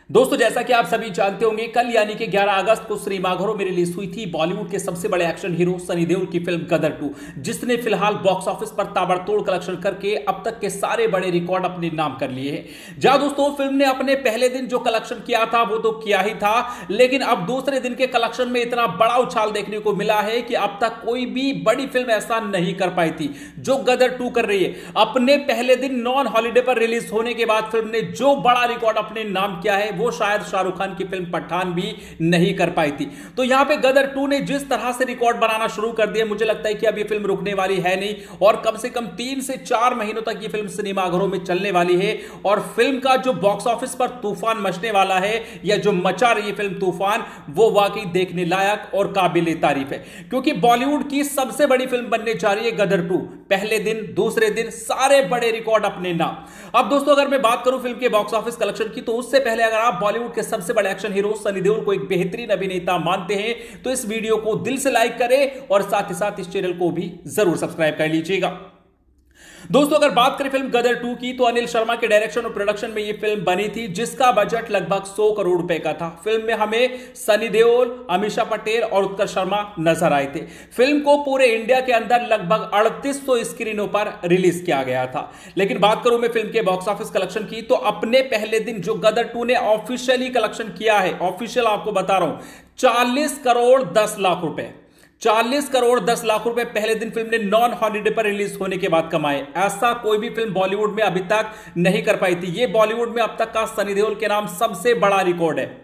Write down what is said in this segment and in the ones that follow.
दोस्तों, जैसा कि आप सभी जानते होंगे, कल यानी कि 11 अगस्त को सिनेमाघरों में रिलीज हुई थी बॉलीवुड के सबसे बड़े एक्शन हीरो सनी देओल की फिल्म गदर 2, जिसने फिलहाल बॉक्स ऑफिस पर ताबड़तोड़ कलेक्शन करके अब तक के सारे बड़े रिकॉर्ड अपने नाम कर लिए हैं। जहां दोस्तों फिल्म ने अपने पहले दिन जो कलेक्शन किया था वो तो किया ही था, लेकिन अब दूसरे दिन के कलेक्शन में इतना बड़ा उछाल देखने को मिला है कि अब तक कोई भी बड़ी फिल्म ऐसा नहीं कर पाई थी जो गदर 2 कर रही है। अपने पहले दिन नॉन हॉलीडे पर रिलीज होने के बाद फिल्म ने जो बड़ा रिकॉर्ड अपने नाम किया है वो शायद शाहरुख खान की फिल्म पठान भी नहीं कर पाई थी। तो यहां पे गदर 2 ने जिस तरह से रिकॉर्ड बनाना शुरू कर दिया, मुझे लगता है कि अब ये फिल्म रुकने वाली है नहीं और कम से कम 3 से 4 महीनों तक ये फिल्म सिनेमाघरों में चलने वाली है। और फिल्म का जो बॉक्स ऑफिस पर तूफान मचने वाला है या जो मचा रही है फिल्म तूफान, वो वाकई देखने लायक और काबिल तारीफ है, क्योंकि बॉलीवुड की सबसे बड़ी फिल्म बनने जा रही है गदर 2। पहले दिन दूसरे दिन सारे बड़े रिकॉर्ड अपने नाम। अब दोस्तों, अगर मैं बात करूं फिल्म के बॉक्स ऑफिस कलेक्शन की, तो उससे पहले अगर आप बॉलीवुड के सबसे बड़े एक्शन हीरो सनी देओल को एक बेहतरीन अभिनेता मानते हैं तो इस वीडियो को दिल से लाइक करें और साथ ही साथ इस चैनल को भी जरूर सब्सक्राइब कर लीजिएगा। दोस्तों, अगर बात करें फिल्म गदर 2 की, तो अनिल शर्मा के डायरेक्शन और प्रोडक्शन में यह फिल्म बनी थी, जिसका बजट लगभग 100 करोड़ रुपए का था। फिल्म में हमें सनी देओल, अमीषा पटेल और उत्कर्ष शर्मा नजर आए थे। फिल्म को पूरे इंडिया के अंदर लगभग 3800 स्क्रीनों पर रिलीज किया गया था। लेकिन बात करूं मैं फिल्म के बॉक्स ऑफिस कलेक्शन की, तो अपने पहले दिन जो गदर 2 ने ऑफिशियली कलेक्शन किया है, ऑफिशियल आपको बता रहा हूं, 40 करोड़ 10 लाख रुपए, 40 करोड़ 10 लाख रुपए पहले दिन फिल्म ने नॉन हॉलीडे पर रिलीज होने के बाद कमाए। ऐसा कोई भी फिल्म बॉलीवुड में अभी तक नहीं कर पाई थी। यह बॉलीवुड में अब तक का सनी देओल के नाम सबसे बड़ा रिकॉर्ड है।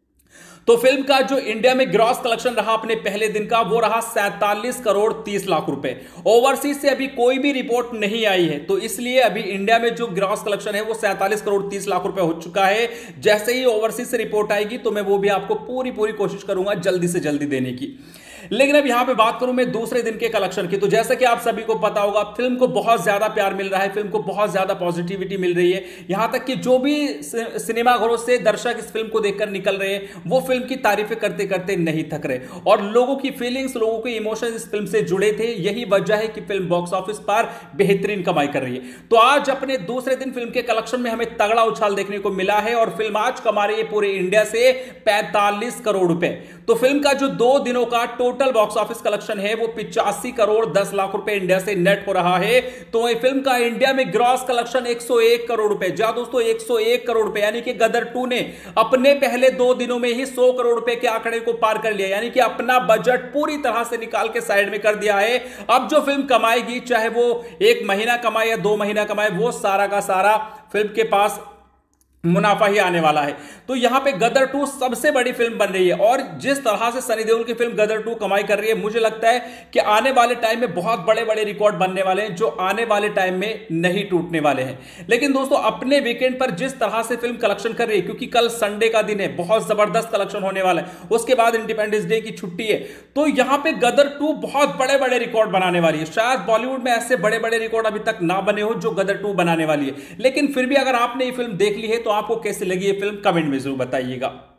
तो फिल्म का जो इंडिया में ग्रॉस कलेक्शन रहा अपने पहले दिन का, वो रहा 47 करोड़ 30 लाख रुपए। ओवरसीज से अभी कोई भी रिपोर्ट नहीं आई है, तो इसलिए अभी इंडिया में जो ग्रॉस कलेक्शन है वो 47 करोड़ 30 लाख रुपए हो चुका है। जैसे ही ओवरसीज से रिपोर्ट आएगी तो मैं वो भी आपको पूरी कोशिश करूंगा जल्दी से जल्दी देने की। लेकिन अब यहां पे बात करूं मैं दूसरे दिन के कलेक्शन की, तो जैसा कि आप सभी को पता होगा, फिल्म को बहुत ज्यादा प्यार मिल रहा है, फिल्म को बहुत ज्यादा पॉजिटिविटी मिल रही है। यहां तक कि जो भी सिनेमाघरों से दर्शक इस फिल्म को देखकर निकल रहे हैं, वो फिल्म की तारीफें करते करते नहीं थक रहे और लोगों की फीलिंग्स, लोगों के इमोशंस इस फिल्म से जुड़े थे। यही वजह है कि फिल्म बॉक्स ऑफिस पर बेहतरीन कमाई कर रही है। तो आज अपने दूसरे दिन फिल्म के कलेक्शन में हमें तगड़ा उछाल देखने को मिला है और फिल्म आज कमा रही है पूरे इंडिया से 45 करोड़ रुपए। तो फिल्म का जो 2 दिनों का टोटल बॉक्स ऑफिस कलेक्शन है वो 85 करोड़ 10 लाख रुपए इंडिया से नेट हो रहा है। तो ये फिल्म का इंडिया में ग्रॉस कलेक्शन 101 करोड़ रुपए। जा दोस्तों, 101 करोड़ रुपए, यानी कि गदर 2 ने अपने पहले 2 दिनों में ही 100 करोड़ रुपए के आंकड़े को पार कर लिया, यानी कि अपना बजट पूरी तरह से निकाल के साइड में कर दिया है। अब जो फिल्म कमाएगी, चाहे वो 1 महीना कमाए या 2 महीना कमाए, वो सारा का सारा फिल्म के पास मुनाफा ही आने वाला है। तो यहां पे गदर 2 सबसे बड़ी फिल्म बन रही है और जिस तरह से सनी देओल की फिल्म गदर 2 कमाई कर रही है, मुझे लगता है कि आने वाले टाइम में बहुत बड़े बड़े रिकॉर्ड बनने वाले हैं जो आने वाले टाइम में नहीं टूटने वाले हैं। लेकिन दोस्तों, अपने वीकेंड पर जिस तरह से फिल्म कलेक्शन कर रही है, क्योंकि कल संडे का दिन है, बहुत जबरदस्त कलेक्शन होने वाला है, उसके बाद इंडिपेंडेंस डे की छुट्टी है, तो यहां पर गदर 2 बहुत बड़े बड़े रिकॉर्ड बनाने वाली है। शायद बॉलीवुड में ऐसे बड़े बड़े रिकॉर्ड अभी तक ना बने हो जो गदर 2 बनाने वाली है। लेकिन फिर भी अगर आपने ये फिल्म देख ली है तो आपको कैसी लगी फिल्म, कमेंट में जरूर बताइएगा।